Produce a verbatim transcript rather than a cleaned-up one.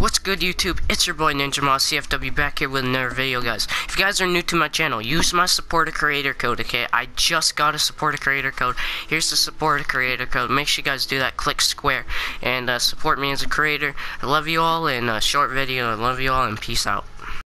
What's good, YouTube? It's your boy Ninja Moss C F W back here with another video, guys. If you guys are new to my channel, use my support a creator code, okay? I just got a support a creator code. Here's the support a creator code. Make sure you guys do that. Click square and uh, support me as a creator. I love you all. In a short video, I love you all and peace out.